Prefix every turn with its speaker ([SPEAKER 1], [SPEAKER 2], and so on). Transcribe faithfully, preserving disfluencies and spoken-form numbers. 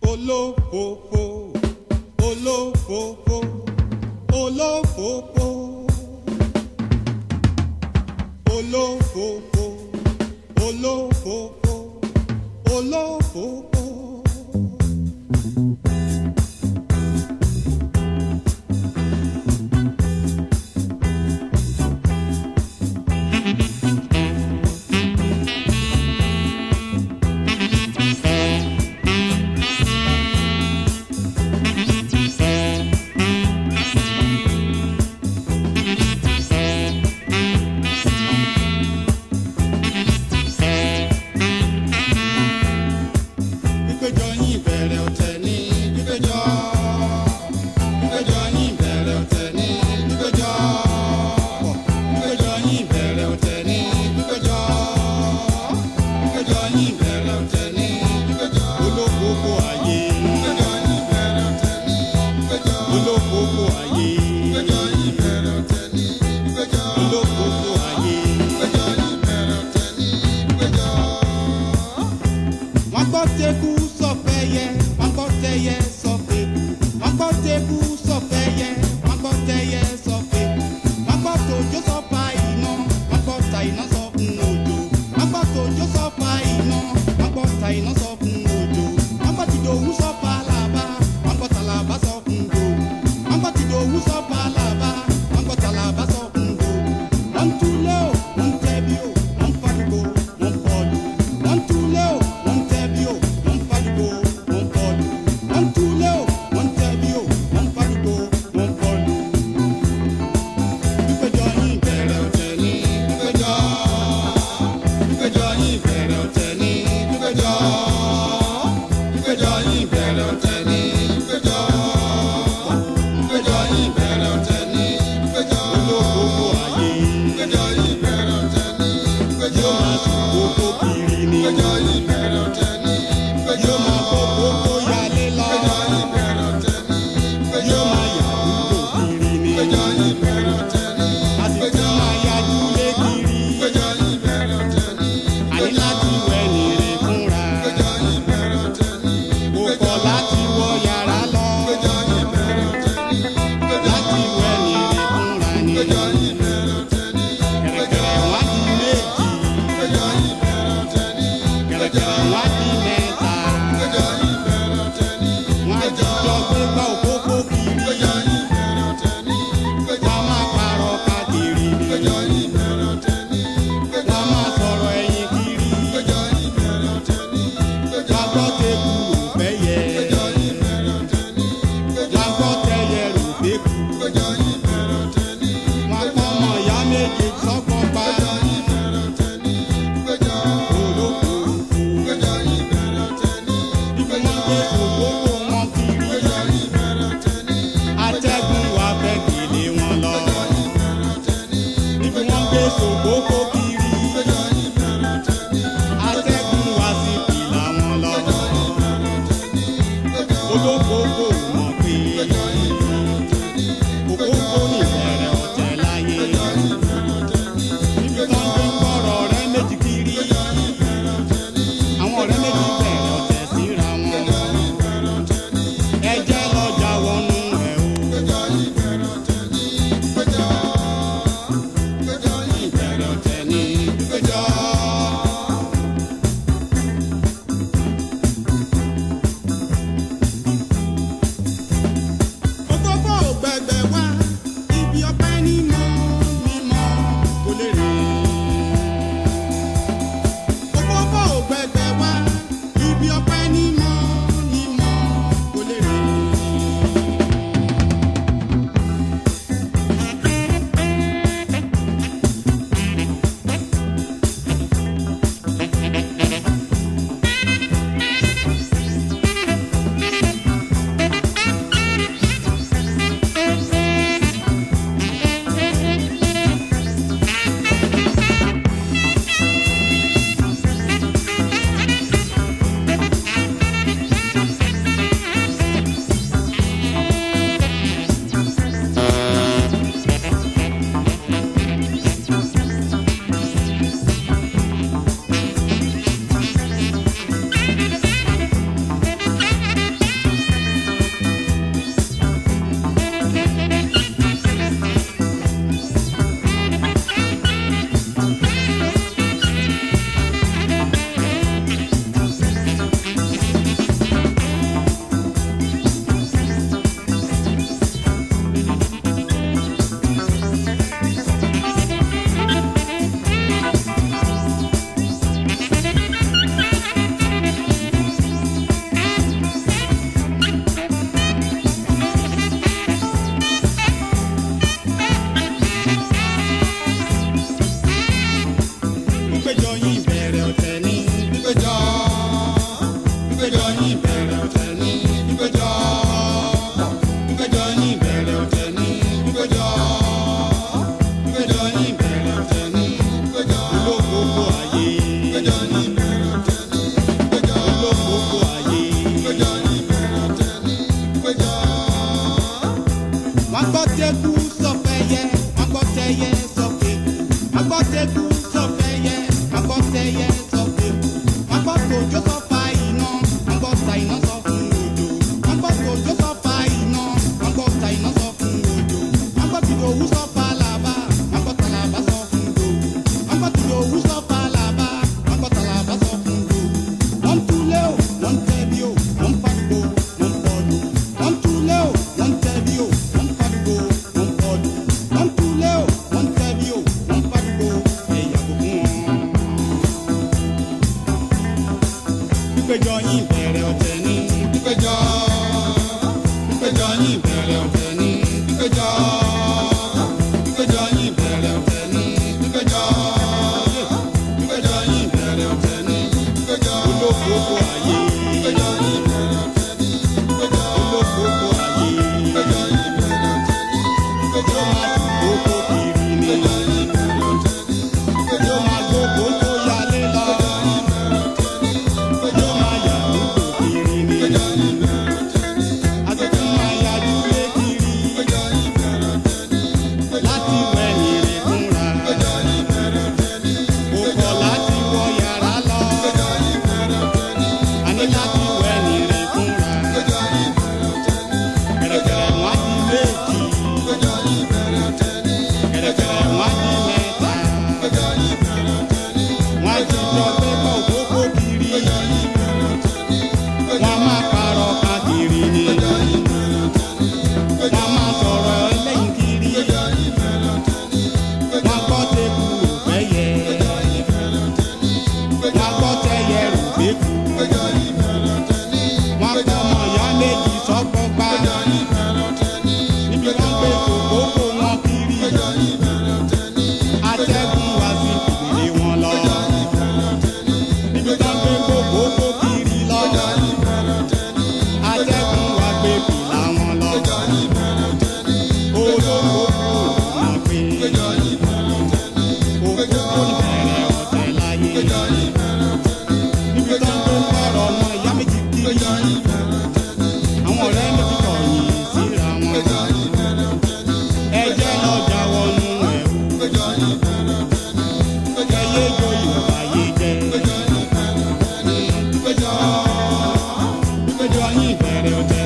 [SPEAKER 1] olófòfò olófòfò olófòfò olófòfò olófòfò olófòfò. bẹ̀rẹ̀ ọ̀tẹ̀ ní ìgbẹ́jọ́. Ìgbẹ́jọ́ yín bẹ̀rẹ̀ ọ̀tẹ̀ ní ìgbẹ́jọ́. Ìgbẹ́jọ́ yín bẹ̀rẹ̀ ọ̀tẹ̀ ní ìgbẹ́jọ́. Olókòókò ayé. Ìgbẹ́jọ́ yín bẹ̀rẹ̀ ọ̀tẹ̀ ní ìgbẹ́jọ́. Olókòókò ayé. Ìgbẹ́jọ́ yín bẹ̀rẹ̀ ọ̀tẹ̀ ní ìgbẹ́jọ́. Wọ́n gbọ́ tẹ́kù sọ̀fẹ́yẹ, wọ́n gbọ́ tẹ́yẹ sọ̀fẹ́. Wọ́n gbọ́ tẹ́kù sọ̀fẹ́yẹ, wọ́n gbọ́ tẹ́yẹ sọ̀fẹ́. Wọ́n gbọ́ tòjó sọ́fà iná, wọ́n gbọ́ ta iná sọ fún òjò. Wọ́n gbọ́ tòjó sọ́fà iná, wọ́n gbọ́ ta iná sọ fún òjò. Wọ́n gbọ́ tìdòwú sọ́fà làbá, wọ́n gbọ́ tàlàbá sọ fún dòwú. Wọ́n gbọ́ tìdòwú sọ́fà làbá, wọ́n gbọ́ tàlàbá sọ fún dòwú. Wọ́n túlé o, wọ́n tẹ̀bi o, wọ́n fàdúgbò, wọ́n pọ̀lù. Wọ́n túlé o, wọ́n tẹ̀bi o, wọ́n fàdúgbò, wọ́n pọ̀lù. Wọ́n túlé o, wọ́n tẹ̀bi o, wọ́n fàdúgbò, ẹ yàgò fún wọn. Ìgbẹ́jọ́ yín bẹ̀rẹ̀ ọ̀tẹ̀ ní ìgbẹ́jọ́. Ìgbẹ́jọ́ yín bẹ̀rẹ̀ ọ̀tẹ̀ ní ìgbẹ́jọ́. Ìgbẹ́jọ́ yín bẹ̀rẹ̀ ọ̀tẹ̀ ní ìgbẹ́jọ́. Ìgbẹ́jọ́ yín bẹ̀rẹ̀ ọ̀tẹ̀ ní ìgbẹ́jọ́. Olókòókò ayé. Ìgbẹ́jọ́ yín bẹ̀rẹ̀ ọ̀tẹ̀ ní ìgbẹ́jọ́. Olókòókò ayé. Ìgbẹ́jọ́ yín bẹ̀rẹ̀ ọ̀tẹ̀ ní ìgbẹ́jọ́. Kókó kiri ni. Ìgbẹ́jọ́ yín bẹ̀rẹ̀ ọ̀tẹ̀ ní ìgbẹ́jọ́. Máa gbogbo tó yálé lọ. Ìgbẹ́jọ́ máa yà lóko kiri ni. Ìgbẹ́jọ́ yín bẹ̀rẹ̀ ọ̀tẹ̀ ní. Àtẹ̀tẹ̀ máa yà dúlé kiri. Ìgbẹ́jọ́ yín bẹ̀rẹ̀ ọ̀tẹ̀ ní. Láti wẹ̀yìn rẹ̀ fúnra. Ìgbẹ́jọ́ yín bẹ̀rẹ̀ ọ̀tẹ̀ ní. Kò kọ̀ láti wọ yàrá lọ. Ìgbẹ́jọ́ yín bẹ̀rẹ̀ ọ̀tẹ̀ ní. Àní láti wẹ̀yìn rẹ̀ fúnra. Ìgbẹ́jọ́ yín bẹ̀rẹ̀ ọ̀tẹ̀ ní. Kẹ̀rẹ̀kẹ̀rẹ̀ wọ́n á di méjì. Ìgbẹ́jọ́ yín bẹ̀rẹ̀ ọ̀tẹ̀ ní. Kẹ̀rẹ̀kẹ̀rẹ̀ wọ́n á di mẹ́ta. Ìgbẹ́jọ́ yín bẹ̀rẹ̀ ọ̀tẹ̀ ní. Wọ́n á ti jọ pé kọ́ òkókó kiri. Ìgbẹ́jọ́ yín bẹ̀rẹ̀ ọ̀tẹ̀ ní. Wọ́n á máa parọ́ káàkiri ni. Ìgbẹ́jọ́ yín bẹ̀rẹ̀ ọ̀tẹ̀ ní. Wọ́n á máa sọ̀rọ̀ ẹlẹ́yìn kiri. Ìgbẹ́jọ́ yín bẹ̀rẹ̀ ọ̀tẹ̀ ní. Wọ́n á gbọ́ tẹ́kù òfẹ́yẹ. Ìgbẹ́jọ́ yín bẹ̀rẹ̀ ọ̀tẹ̀ ní. Wọ́n á gbọ́ tẹ́yẹ rùgbẹ́kù. Ìgbẹ́jọ́ yín bẹ̀rẹ̀ ọ̀tẹ̀ ní. Wọ́n á gbọ́ ọmọ ìyá méjì sọ́kọ́ gbá. Ìgbẹ́jọ́ yín bẹ̀rẹ̀ ọ̀tẹ̀ ní. Níbi wọ́n gbé kòkókò wọn kiri. Ìgbẹ́jọ́ yín bẹ̀rẹ̀ ọ̀tẹ̀ ní. Atẹ́gùn wá sí ìpìlẹ̀ wọn lọ. Ìgbẹ́jọ́ yín bẹ̀rẹ̀ ọ̀tẹ̀ ní. Níbi wọ́n gbé kòkókò kiri lọ. Ìgbẹ́jọ́ yín bẹ̀rẹ̀ ọ̀tẹ̀ ní. Atẹ́gùn wá gbé fìlà wọn lọ. Ìgbẹ́jọ́ yín bẹ̀rẹ̀ ọ̀tẹ̀ ní. Olókòókò wọn pé. Ìgbẹ́jọ́ yín bẹ̀rẹ̀ ọ̀tẹ̀ ní. Òkòókò bẹ̀rẹ̀ ọ̀tẹ̀ láyé. Ìgbẹ́jọ́ yín bẹ̀rẹ̀ ọ̀tẹ̀ ní. Níbi tó ń gbé kọ̀rọ̀ ọmọ ìyá méjì kiri. Ìgbẹ́jọ́ yín bẹ̀rẹ̀ ọ̀tẹ̀ ní. Àwọn ọ̀rẹ́ méjì kọ̀yìn síra wọn. Ìgbẹ́jọ́ yín bẹ̀rẹ̀ ọ̀tẹ̀ ní. Ẹjẹ́ lọ jáwọ́ nú ẹ̀wù. Ìgbẹ́jọ́ yín bẹ̀rẹ̀ ọ̀tẹ̀ ní. Ẹyẹ yọ ìwà ayé jẹ́. Ìgbẹ́jọ́ yín bẹ̀rẹ̀ ọ̀tẹ̀ ní. Ìgbẹ́jọ́. Ìgbẹ́jọ́ yín bẹ̀rẹ̀ ọ̀tẹ̀